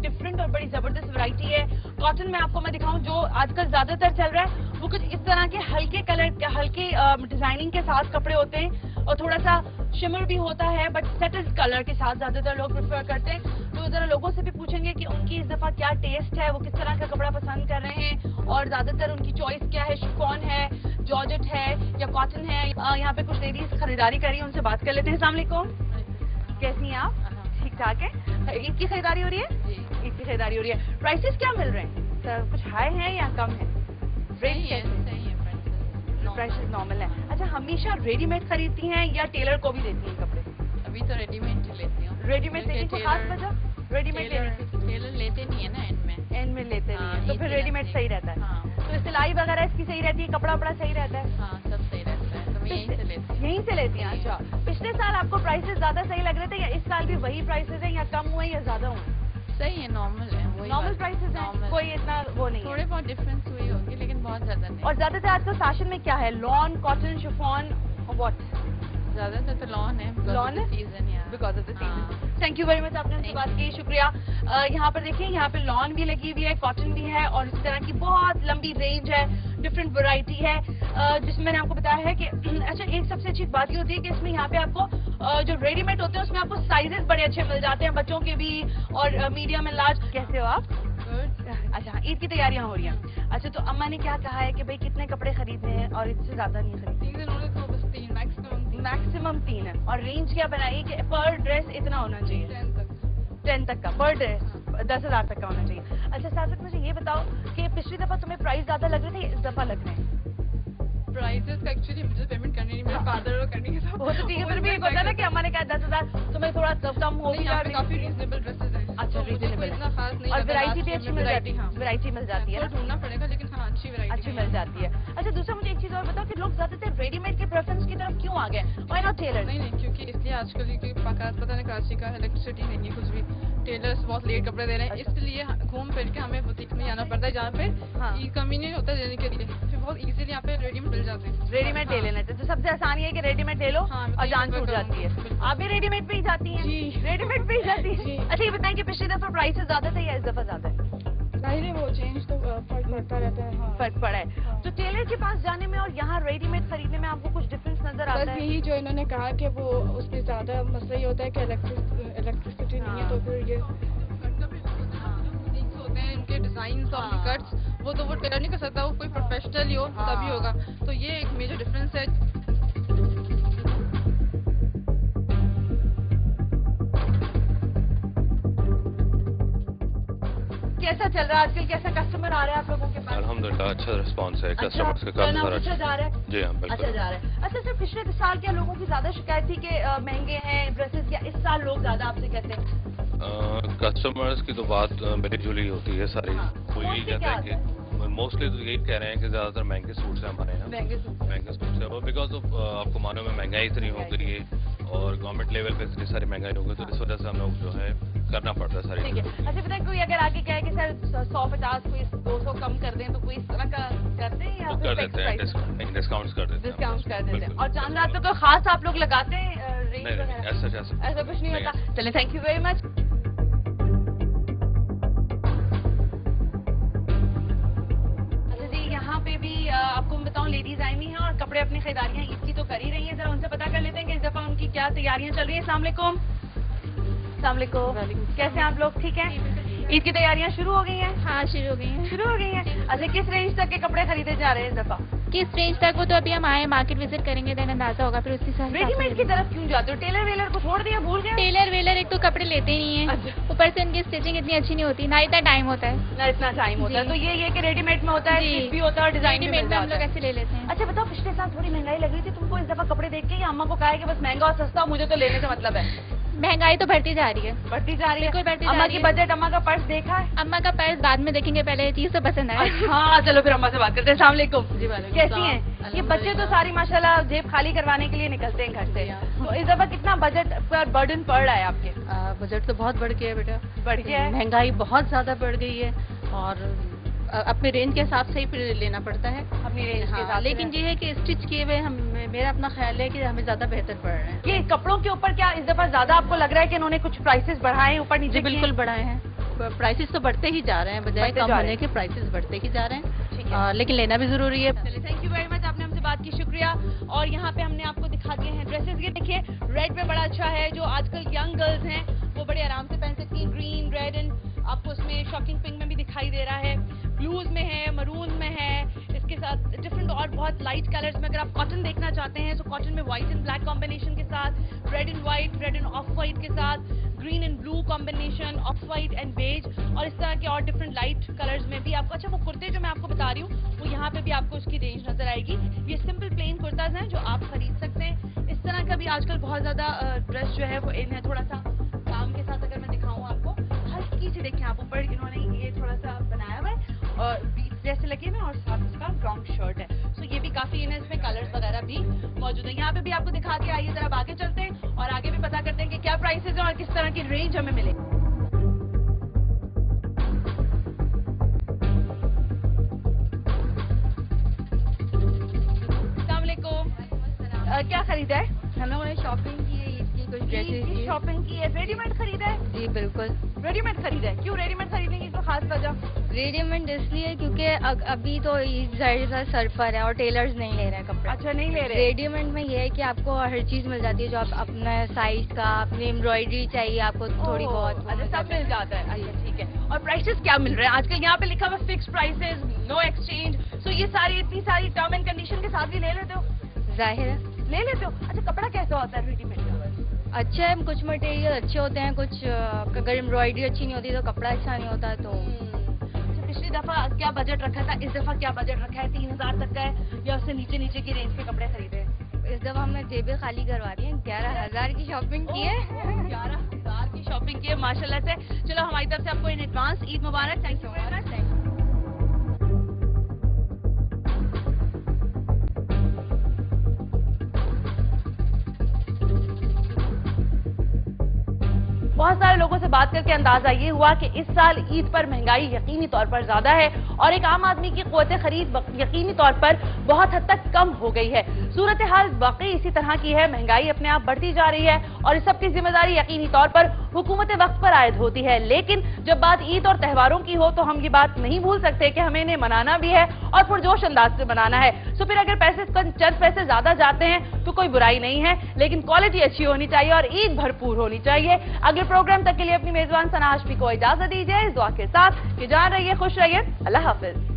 Different और बड़ी जबरदस्त वैरायटी है। कॉटन में आपको मैं दिखाऊं जो आजकल ज्यादातर चल रहा है वो कुछ इस तरह के हल्के कलर, हल्के डिजाइनिंग के साथ कपड़े होते हैं और थोड़ा सा शिमर भी होता है, बट सेटल्ड कलर के साथ ज्यादातर लोग प्रेफर करते हैं। तो जरा लोगों से भी पूछेंगे कि उनकी इस दफा क्या टेस्ट है, वो किस तरह का कपड़ा पसंद कर रहे हैं और ज्यादातर उनकी चॉइस क्या है, शिफॉन है, जॉर्जेट है या कॉटन है। यहाँ पे कुछ लेडीज खरीदारी करी है, उनसे बात कर लेते हैं। अस्सलाम वालेकुम, कैसी हैं आप? ठीक ठाक है। ईद की खरीदारी हो रही है? ईद की खरीदारी हो रही है। प्राइसेस क्या मिल रहे हैं सर? कुछ हाई है या कम है? सही है, प्राइसेस नॉर्मल है। अच्छा, हमेशा रेडीमेड खरीदती हैं या टेलर को भी देती हैं कपड़े? अभी तो रेडीमेड ही लेती हूँ। रेडीमेड लेने की खास वजह? रेडीमेड टेलर लेते नहीं है ना एंड में लेते नहीं है, तो फिर रेडीमेड सही रहता है। हाँ। तो सिलाई वगैरह इसकी सही रहती है, कपड़ा वपड़ा सही रहता है? हाँ, सब सही रहता है, तो मैं यहीं से लेती हूँ। यहीं से लेती हैं? अच्छा, पिछले साल आपको प्राइसेस ज्यादा सही लग रहे थे या इस साल भी वही प्राइसेस हैं या कम हुए या ज्यादा हुए? सही है, नॉर्मल है, नॉर्मल प्राइसेस हैं, कोई इतना वो नहीं है। थोड़े बहुत डिफरेंस हुई होगी लेकिन बहुत ज्यादा नहीं। और ज्यादातर आजकल फैशन में क्या है? Lawn, cotton, chiffon, what? ज्यादातर तो लॉन है, लॉन है, सीजन यार, because of the season. Thank you very much, आपने हमसे बात की, शुक्रिया। यहाँ पर देखिए, यहाँ पे लॉन भी लगी हुई है, कॉटन भी है और इस तरह की बहुत लंबी रेंज है, डिफरेंट वैरायटी है जिसमें मैंने आपको बताया है कि अच्छा, एक सबसे अच्छी बात ये होती है कि इसमें यहाँ पे आपको जो रेडीमेड होते हैं उसमें आपको साइजेस बड़े अच्छे मिल जाते हैं, बच्चों के भी और मीडियम एंड लार्ज। कैसे हो आप? अच्छा, ईद की तैयारियां हो रही हैं। अच्छा, तो अम्मा ने क्या कहा है कि भाई कितने कपड़े खरीदने हैं और इससे ज्यादा नहीं खरीदने? मैक्सिमम 3 है। और रेंज क्या बनाई कि पर ड्रेस इतना होना चाहिए? 10 तक का पर ड्रेस, 10,000 तक का होना चाहिए। अच्छा साथ मुझे ये बताओ कि पिछली दफा तुम्हें प्राइस ज्यादा लग रहे थे, इस दफा लग रहे हैं? प्राइसेस का एक्चुअली मुझे पेमेंट करनी नहीं, मेरे फादर को करनी है। वो तो ठीक है, फिर भी एक होता है ना कि अम्मा ने कहा 10,000, तुम्हें थोड़ा कम हो गया। काफी रीजनेबल ड्रेसेस हैं। अच्छा, रीजनेबल इतना खास नहीं, और वैरायटी भी अच्छी मिल जाती है। वैरायटी मिल जाती है ना, ढूंढना पड़ेगा लेकिन हाँ अच्छी वैरायटी अच्छी मिल जाती है। अच्छा, दूसरा मुझे एक चीज और बताओ कि लोग ज्यादातर रेडीमेड के प्रेफरेंस की तरफ क्यों आ गए? Why not tailor? नहीं, क्योंकि इसलिए आजकल पता नहीं कराची का इलेक्ट्रिसिटी नहीं है कुछ भी, टेलर्स बहुत लेट कपड़े दे रहे हैं, इसलिए घूम फिर के हमें बुटीक में जाना पड़ता है जहाँ पे कमी नहीं होता देने के लिए, फिर बहुत इजीली यहाँ पे रेडीमेड मिल जाते हैं। रेडीमेड ले लेना चाहिए, तो सबसे आसानी है कि रेडीमेड ले लो और जान छूट जाती है। आप भी रेडीमेड पे ही जाती हैं? रेडीमेड पे ही जाती है। अच्छा, ये बताएं कि पिछली दफा प्राइसेस ज्यादा थे या इस दफा ज्यादा है? जाहिर वो चेंज तो फर्क पड़ता रहता है। हाँ। फर्क पड़ा है। तो टेलर के पास जाने में और यहाँ रेडीमेड खरीदने में आपको कुछ डिफरेंस नजर आता है? यही जो इन्होंने कहा कि वो उसमें ज्यादा मसला ये होता है कि इलेक्ट्रिसिटी नहीं है, तो फिर ये होते हैं इनके डिजाइन और कट्स, वो तो वो टेलर नहीं कर सकता, वो कोई प्रोफेशनल ही हो तभी होगा, तो ये एक मेजर डिफरेंस है। कैसा चल रहा है आजकल? कैसा कस्टमर आ रहा है आप लोगों के पास? अल्हम्दुलिल्लाह अच्छा रिस्पांस है कस्टमर्स का, काफी सारा अच्छा जा रहा है। जी हाँ बिल्कुल अच्छा जा रहा है। अच्छा सर, पिछले साल क्या लोगों की ज्यादा शिकायत थी कि महंगे हैं ड्रेसेस, या इस साल लोग ज्यादा आपसे कहते हैं? कस्टमर्स की तो बात मिली जुली होती है सारी। वो यही कहते हैं कि मोस्टली तो यही कह रहे हैं कि ज्यादातर महंगे सूट्स हैं हमारे यहाँ, महंगे सूट्स है वो, बिकॉज ऑफ आपको मालूम है महंगाई इतनी हो गई है और गवर्नमेंट लेवल पे इतनी सारी महंगाई हो गई, तो इस वजह से हम लोग जो है करना पड़ता है सारी। ठीक है। अच्छा बताए, कोई अगर आके कहे कि सर 150 कोई 200 कम कर दें, तो कोई इस तरह का करते हैं या कर देते हैं? डिस्काउंट कर देते हैं। डिस्काउंट कर देते हैं। और चांद रात को खास आप लोग लगाते हैं रेंज वगैरह? ऐसा कुछ नहीं होता। चलिए, थैंक यू वेरी मच। आपको मैं बताऊं, लेडीज आई हुई हैं और कपड़े अपनी खरीदारियां ईद की तो कर ही रही हैं। जरा उनसे पता कर लेते हैं कि इस दफा उनकी क्या तैयारियां चल रही हैं। अस्सलाम वालेकुम। अस्सलाम वालेकुम, कैसे हैं आप लोग? ठीक हैं? ईद की तैयारियां शुरू हो गई हैं? हाँ, शुरू हो गई हैं। शुरू हो गई हैं। अच्छा, किस रेंज तक के कपड़े खरीदे जा रहे हैं इस दफा? किस रेंज तक वो तो अभी हम आए, मार्केट विजिट करेंगे, देन अंदाजा होगा, फिर उसके साथ रेडीमेड की तरफ क्यों जाते हो? टेलर वेलर को छोड़ दिया, भूल गए? टेलर वेलर एक तो कपड़े लेते ही नहीं है, ऊपर से उनकी स्टिचिंग इतनी अच्छी नहीं होती, ना इतना टाइम होता है। ना इतना टाइम होता है, तो ये कि रेडीमेड में होता है, भी होता है, डिजाइन में हम लोग ऐसे ले लेते हैं। अच्छा बताओ, पिछले साल थोड़ी महंगाई लग रही थी तुमको, इस दफा कपड़े देख के या अम्मा को कहा है कि बस महंगा और सस्ता मुझे तो लेने से मतलब है? महंगाई तो बढ़ती जा रही है, बढ़ती जा रही है। बिल्कुल बढ़ती जा रही है। अम्मा की बजट, अम्मा का पर्स देखा है? अम्मा का पर्स बाद में देखेंगे, पहले चीज तो पसंद आए। हाँ, चलो फिर अम्मा से बात करते हैं। अस्सलाम वालेकुम। जी वालेकुम। कैसी हैं? ये बच्चे तो सारी माशाल्लाह जेब खाली करवाने के लिए निकलते हैं घर से, तो इस दफा कितना बजट पर बर्डन पड़ रहा है आपके? बजट तो बहुत बढ़ गया है बेटा, बढ़ गया है, महंगाई बहुत ज्यादा बढ़ गई है और अपने रेंज के हिसाब से ही फिर लेना पड़ता है अपनी रेंज के हिसाब से। लेकिन ये है कि स्टिच किए हुए मेरा अपना ख्याल है कि हमें ज्यादा बेहतर पड़ रहे हैं। ये कपड़ों के ऊपर क्या इस दफा ज्यादा आपको लग रहा है कि इन्होंने कुछ प्राइसेस बढ़ाए ऊपर नीचे? बिल्कुल बढ़ाए हैं, प्राइसेस तो बढ़ते ही जा रहे हैं, बजाय कम होने के प्राइसेस बढ़ते ही जा रहे हैं, लेकिन लेना भी जरूरी है। थैंक यू वेरी मच, आपने हमसे बात की, शुक्रिया। और यहाँ पे हमने आपको दिखा दिए हैं ड्रेसेस, ये देखिए रेड में बड़ा अच्छा है, जो आजकल यंग गर्ल्स हैं वो बड़े आराम से पहन सकती हैं। ग्रीन, रेड एंड आपको इसमें शॉकिंग पिंक में भी दिखाई दे रहा है, ब्लूज में है, मरून में है, इसके साथ डिफरेंट और बहुत लाइट कलर्स में। अगर आप कॉटन देखना चाहते हैं तो कॉटन में व्हाइट एंड ब्लैक कॉम्बिनेशन के साथ, red and white, red and off white के साथ, green and blue combination, off white and beige, और इस तरह के और डिफरेंट लाइट कलर्स में भी आपको। अच्छा, वो कुर्ते जो मैं आपको बता रही हूँ वो यहाँ पे भी आपको उसकी रेंज नजर आएगी। ये सिंपल प्लेन कुर्ताज हैं जो आप खरीद सकते हैं। इस तरह का भी आजकल बहुत ज्यादा ड्रेस जो है वो इन है, थोड़ा सा काम के साथ। अगर मैं दिखाऊं आपको, हल्की सी देखें आप, ऊपर इन्होंने ये थोड़ा सा बनाया हुआ है और बीट्स जैसे लगे हुए हैं, और साथ इसका लॉन्ग शर्ट है। सो ये भी काफी इन है, इसमें कलर्स वगैरह भी मौजूद है। यहाँ पे भी आपको दिखा के आइए, जरा आगे चलते हैं और आगे भी पता करते हैं कि क्या प्राइसेस हैं और किस तरह की रेंज हमें मिले। अस्सलाम वालेकुम, क्या खरीदा है? हम लोगों ने शॉपिंग की है, ईद की कुछ ड्रेसेस की शॉपिंग की है। रेडीमेड खरीदा है? जी बिल्कुल रेडीमेड खरीदा है। क्यों रेडीमेड खरीदने की कोई खास वजह? रेडीमेड इसलिए क्योंकि अभी तो ईद ज़्यादा सर पर है और टेलर्स नहीं ले रहे हैं कपड़े। अच्छा, नहीं ले रहे। रेडीमेड में ये है कि आपको हर चीज मिल जाती है, जो आप अपना साइज का, अपनी एम्ब्रॉयडरी चाहिए आपको थोड़ी बहुत, अच्छा सब मिल जाता है। अच्छा ठीक है। और प्राइसेस क्या मिल रहे हैं आजकल? यहाँ पे लिखा हुआ fix prices, no exchange. So ये सारी इतनी सारी टर्म एंड कंडीशन के साथ भी ले लेते हो? जाहिर है ले लेते हो। अच्छा, कपड़ा कैसा होता है रेडीमेड का? अच्छा है, कुछ मटेरियल अच्छे होते हैं, कुछ अगर एम्ब्रॉयडरी अच्छी नहीं होती तो कपड़ा अच्छा नहीं होता। तो अच्छा, पिछली दफा क्या बजट रखा था, इस दफा क्या बजट रखा है? 3000 तक का है या उससे नीचे नीचे की रेंज के कपड़े खरीदे हैं? इस दफा हमने जेबें खाली करवा दी हैं, 11,000 की शॉपिंग की है। 11,000 की शॉपिंग की है माशाल्लाह से। चलो, हमारी तरफ से आपको इन एडवांस ईद मुबारक। Thank you very much. बहुत सारे लोगों से बात करके अंदाजा ये हुआ कि इस साल ईद पर महंगाई यकीनी तौर पर ज्यादा है और एक आम आदमी की क़ुव्वत खरीद यकीनी तौर पर बहुत हद तक कम हो गई है। सूरत हाल वाकई इसी तरह की है, महंगाई अपने आप बढ़ती जा रही है और इस सब की जिम्मेदारी यकीनी तौर पर हुकूमत वक्त पर आयद होती है। लेकिन जब बात ईद और त्योहारों की हो तो हम ये बात नहीं भूल सकते कि हमें इन्हें मनाना भी है और पुरजोश अंदाज से मनाना है। तो फिर अगर चंद पैसे ज्यादा जाते हैं तो कोई बुराई नहीं है, लेकिन क्वालिटी अच्छी होनी चाहिए और ईद भरपूर होनी चाहिए। अगले प्रोग्राम तक के लिए अपनी मेजबान सना हाशमी को इजाजत दीजिए, इस दुआ के साथ कि जान रहिए, खुश रहिए, अल्लाह हाफिज।